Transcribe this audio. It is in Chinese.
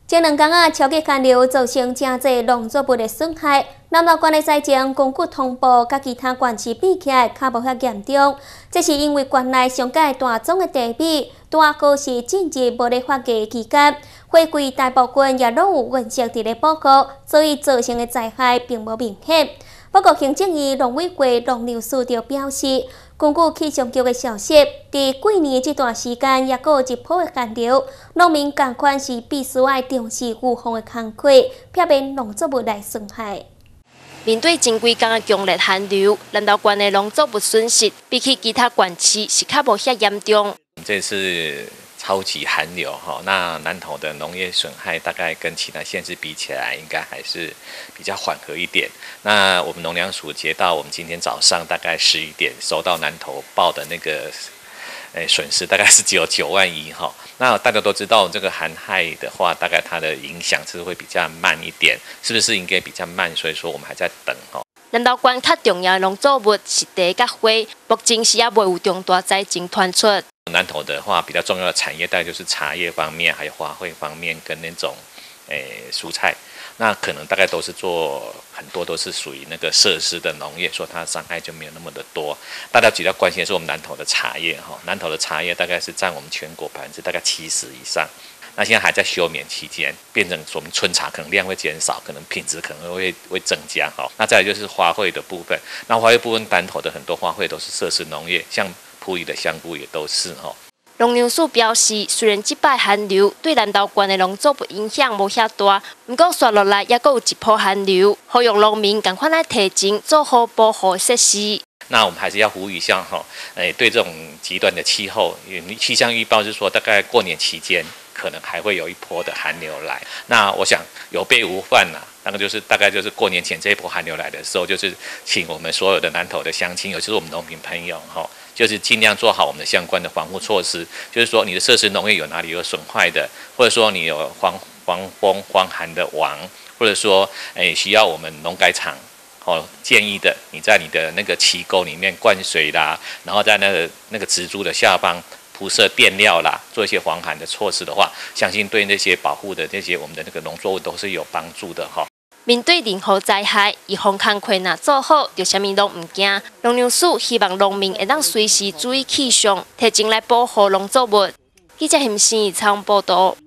这2天啊，超级寒流造成真侪农作物的损害。南投县的灾情，公谷同步甲其他县市比起来，较无遐严重。这是因为县内上届大种的地米，大高是近日无咧发芽期间，花季大部分也拢有运势伫咧报告，所以造成的灾害并无明显。不过，行政院农委会农粮署就表示，根据气象局的消息，伫过年这段时间也有一波的寒流，农民同款是必须要重视预防的工作，避免农作物来损害。 面对前几天的强烈寒流，南投县的农作物损失比起其他县市是较无遐严重。 这是超级寒流哈，那南投的农业损害大概跟其他县市比起来，应该还是比较缓和一点。那我们农粮署接到我们今天早上大概11点收到南投报的那个损失，大概是只有9万1哈。那大家都知道，这个寒害的话，大概它的影响是会比较慢一点，是不是应该比较慢？所以说我们还在等哈。 南投县较重要的农作物是茶甲花，目前是也未有重大灾情传出。 南投的话，比较重要的产业大概就是茶叶方面，还有花卉方面跟那种蔬菜。那可能大概都是做很多都是属于那个设施的农业，所以它的伤害就没有那么的多。大家比较关心的是我们南投的茶叶哈，南投的茶叶大概是占我们全国大概70%以上。那现在还在休眠期间，变成我们春茶可能量会减少，可能品质可能会增加哈。那再来就是花卉的部分，那花卉部分南投的很多花卉都是设施农业，像埔里的香菇也都是哈。 农粮署表示，虽然这摆寒流对南投县的农作物影响无遐大，不过续落来也有一波寒流，呼吁农民赶快来提前做好保护设施。 那我们还是要呼吁一下哈，对这种极端的气候，气象预报是说大概过年期间可能还会有一波的寒流来。那我想有备无患呐，大概就是过年前这一波寒流来的时候，就是请我们所有的南投的乡亲，尤其是我们农民朋友哈，就是尽量做好我们的相关的防护措施。就是说你的设施农业有哪里有损坏的，或者说你有防风防寒的网，或者说需要我们农改场建议的，你在你的那个旗沟里面灌水啦，然后在那个植株的下方铺设垫料啦，做一些防寒的措施的话，相信对那些保护的这些我们的那个农作物都是有帮助的哈。 面对任何灾害，预防工作若做好，就啥物拢唔惊。农粮署希望农民会当随时注意气象，提前来保护农作物。记者陈思怡采访报道。